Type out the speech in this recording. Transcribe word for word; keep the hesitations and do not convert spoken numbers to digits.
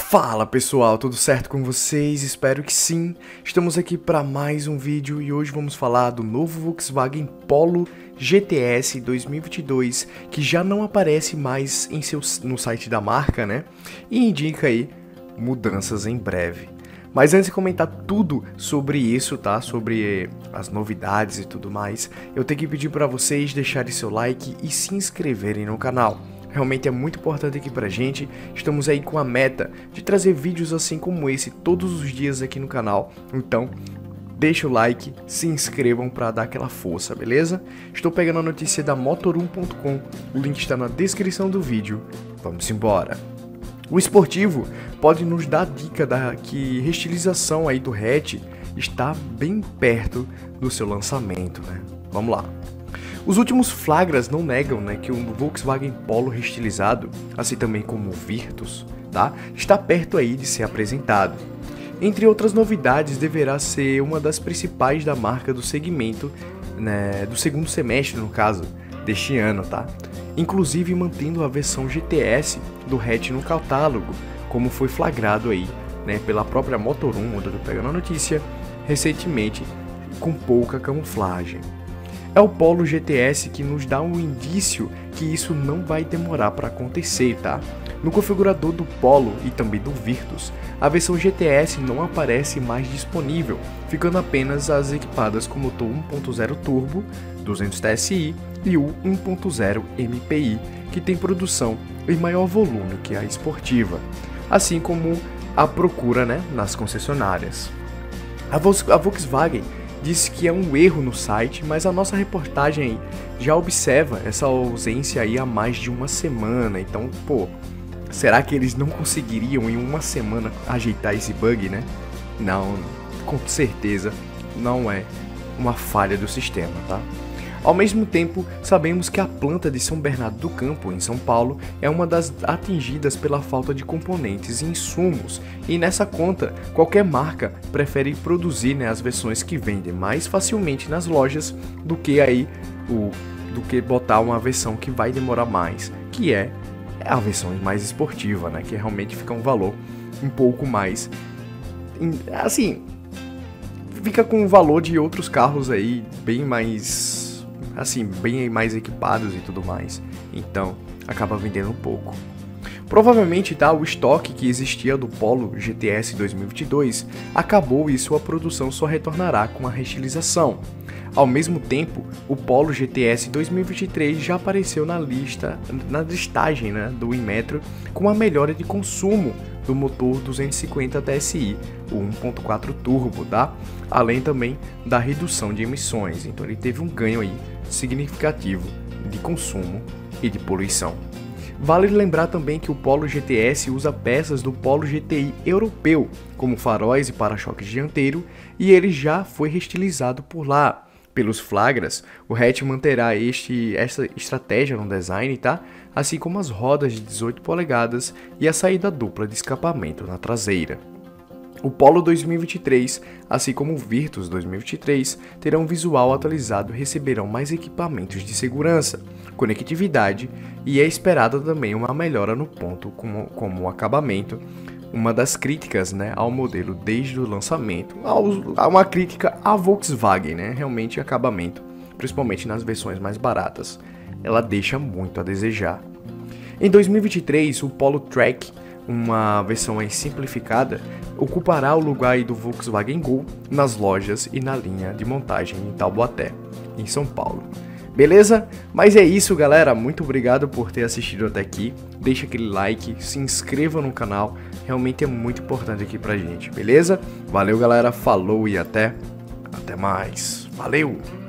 Fala pessoal, tudo certo com vocês? Espero que sim. Estamos aqui para mais um vídeo e hoje vamos falar do novo Volkswagen Polo G T S dois mil e vinte e dois, que já não aparece mais em seu, no site da marca, né? E indica aí mudanças em breve. Mas antes de comentar tudo sobre isso, tá? Sobre as novidades e tudo mais, eu tenho que pedir para vocês deixarem seu like e se inscreverem no canal. Realmente é muito importante aqui pra gente. Estamos aí com a meta de trazer vídeos assim como esse todos os dias aqui no canal. Então, deixa o like, se inscrevam para dar aquela força, beleza? Estou pegando a notícia da motor um ponto com, o link está na descrição do vídeo. Vamos embora. O esportivo pode nos dar a dica da que restilização aí do hatch está bem perto do seu lançamento, né? Vamos lá. Os últimos flagras não negam, né, que o Volkswagen Polo restilizado, assim também como o Virtus, tá, está perto aí de ser apresentado. Entre outras novidades, deverá ser uma das principais da marca do segmento, né, do segundo semestre, no caso, deste ano, tá? Inclusive mantendo a versão G T S do hatch no catálogo, como foi flagrado aí, né, pela própria Motor um, onde eu tô pegando a notícia, recentemente, com pouca camuflagem. É o Polo G T S que nos dá um indício que isso não vai demorar para acontecer, tá? No configurador do Polo e também do Virtus, a versão G T S não aparece mais disponível, ficando apenas as equipadas com motor um ponto zero turbo, duzentos T S I e o um ponto zero M P I, que tem produção em maior volume que a esportiva, assim como a procura, né, nas concessionárias. A Volkswagen disse que é um erro no site, mas a nossa reportagem aí já observa essa ausência aí há mais de uma semana. Então, pô, será que eles não conseguiriam em uma semana ajeitar esse bug, né? Não, com certeza não é uma falha do sistema, tá? Ao mesmo tempo, sabemos que a planta de São Bernardo do Campo, em São Paulo, é uma das atingidas pela falta de componentes e insumos, e nessa conta, qualquer marca prefere produzir, né, as versões que vendem mais facilmente nas lojas do que aí o do que botar uma versão que vai demorar mais, que é a versão mais esportiva, né, que realmente fica um valor um pouco mais assim, fica com o valor de outros carros aí bem mais assim, bem mais equipados e tudo mais, então acaba vendendo um pouco. Provavelmente, tá, o estoque que existia do Polo G T S dois mil e vinte e dois acabou e sua produção só retornará com a restilização. Ao mesmo tempo, o Polo G T S dois mil e vinte e três já apareceu na lista, na listagem, né, do Inmetro, com a melhora de consumo do motor duzentos e cinquenta T S I, o um ponto quatro turbo, tá? Além também da redução de emissões, então ele teve um ganho aí significativo de consumo e de poluição. Vale lembrar também que o Polo G T S usa peças do Polo G T I europeu, como faróis e para-choques dianteiro, e ele já foi restilizado por lá. Pelos flagras, o hatch manterá este, essa estratégia no design, tá? Assim como as rodas de dezoito polegadas e a saída dupla de escapamento na traseira. O Polo dois mil e vinte e três, assim como o Virtus dois mil e vinte e três, terão um visual atualizado e receberão mais equipamentos de segurança, conectividade e é esperada também uma melhora no ponto como, como o acabamento. Uma das críticas, né, ao modelo desde o lançamento, há uma crítica à Volkswagen, né, realmente acabamento, principalmente nas versões mais baratas, ela deixa muito a desejar. Em dois mil e vinte e três, o Polo Track, uma versão aí simplificada, ocupará o lugar aí do Volkswagen Gol nas lojas e na linha de montagem em Taubaté, em São Paulo. Beleza? Mas é isso, galera. Muito obrigado por ter assistido até aqui. Deixa aquele like, se inscreva no canal. Realmente é muito importante aqui pra gente, beleza? Valeu, galera. Falou e até, até mais. Valeu!